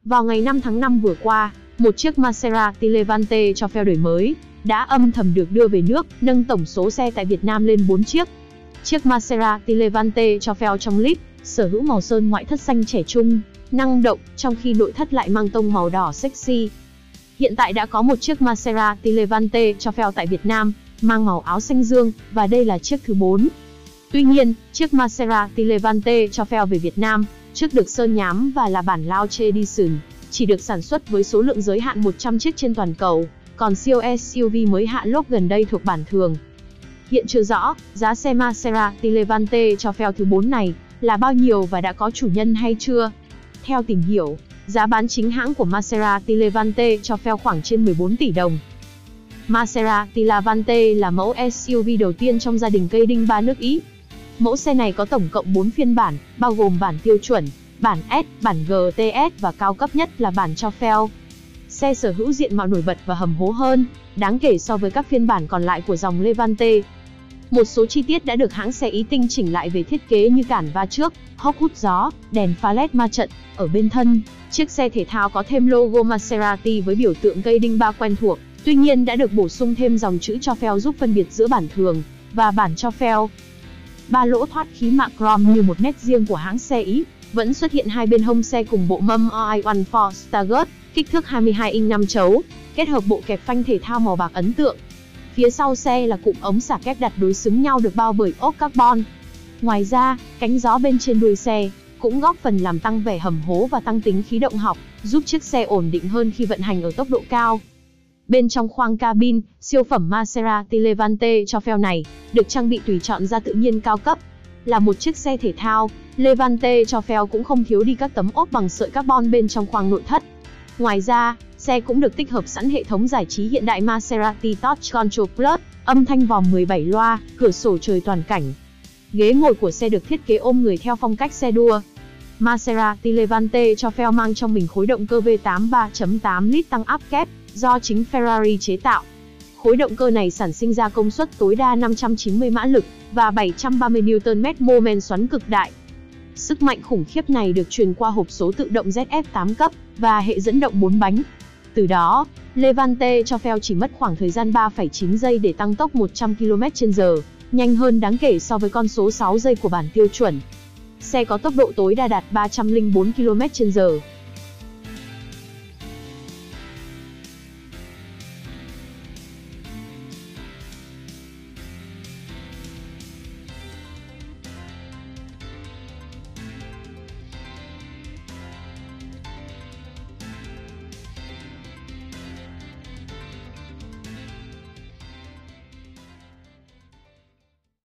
Vào ngày 5 tháng 5 vừa qua, một chiếc Maserati Levante cho pheo đời mới đã âm thầm được đưa về nước, nâng tổng số xe tại Việt Nam lên 4 chiếc. Chiếc Maserati Levante cho pheo trong clip sở hữu màu sơn ngoại thất xanh trẻ trung, năng động, trong khi nội thất lại mang tông màu đỏ sexy. Hiện tại đã có một chiếc Maserati Levante cho pheo tại Việt Nam, mang màu áo xanh dương, và đây là chiếc thứ 4. Tuy nhiên, chiếc Maserati Levante cho pheo về Việt Nam, trước được sơn nhám và là bản Lounge Edition, chỉ được sản xuất với số lượng giới hạn 100 chiếc trên toàn cầu, còn siêu SUV mới hạ lốp gần đây thuộc bản thường. Hiện chưa rõ, giá xe Maserati Levante cho pheo thứ 4 này là bao nhiêu và đã có chủ nhân hay chưa. Theo tìm hiểu, giá bán chính hãng của Maserati Levante cho pheo khoảng trên 14 tỷ đồng. Maserati Levante là mẫu SUV đầu tiên trong gia đình cây đinh 3 nước Ý. Mẫu xe này có tổng cộng 4 phiên bản, bao gồm bản tiêu chuẩn, bản S, bản GTS và cao cấp nhất là bản cho pheo. Xe sở hữu diện mạo nổi bật và hầm hố hơn, đáng kể so với các phiên bản còn lại của dòng Levante. Một số chi tiết đã được hãng xe Ý tinh chỉnh lại về thiết kế như cản va trước, hốc hút gió, đèn pha LED ma trận. Ở bên thân, chiếc xe thể thao có thêm logo Maserati với biểu tượng cây đinh 3 quen thuộc, tuy nhiên đã được bổ sung thêm dòng chữ cho pheo giúp phân biệt giữa bản thường và bản cho pheo. 3 lỗ thoát khí mạ chrome như một nét riêng của hãng xe Ý, vẫn xuất hiện hai bên hông xe cùng bộ mâm All-in-One for Stargate, kích thước 22 inch 5 chấu, kết hợp bộ kẹp phanh thể thao màu bạc ấn tượng. Phía sau xe là cụm ống xả kép đặt đối xứng nhau được bao bởi ốp carbon. Ngoài ra, cánh gió bên trên đuôi xe cũng góp phần làm tăng vẻ hầm hố và tăng tính khí động học, giúp chiếc xe ổn định hơn khi vận hành ở tốc độ cao. Bên trong khoang cabin, siêu phẩm Maserati Levante cho pheo này được trang bị tùy chọn da tự nhiên cao cấp. Là một chiếc xe thể thao, Levante cho pheo cũng không thiếu đi các tấm ốp bằng sợi carbon bên trong khoang nội thất. Ngoài ra, xe cũng được tích hợp sẵn hệ thống giải trí hiện đại Maserati Touch Control Plus, âm thanh vòm 17 loa, cửa sổ trời toàn cảnh. Ghế ngồi của xe được thiết kế ôm người theo phong cách xe đua. Maserati Levante cho pheo mang trong mình khối động cơ V8 3.8 lít tăng áp kép, do chính Ferrari chế tạo. Khối động cơ này sản sinh ra công suất tối đa 590 mã lực và 730 Nm mô men xoắn cực đại. Sức mạnh khủng khiếp này được truyền qua hộp số tự động ZF8 cấp và hệ dẫn động 4 bánh. Từ đó, Levante cho pheo chỉ mất khoảng thời gian 3,9 giây để tăng tốc 100 km/h, nhanh hơn đáng kể so với con số 6 giây của bản tiêu chuẩn. Xe có tốc độ tối đa đạt 304 km/h.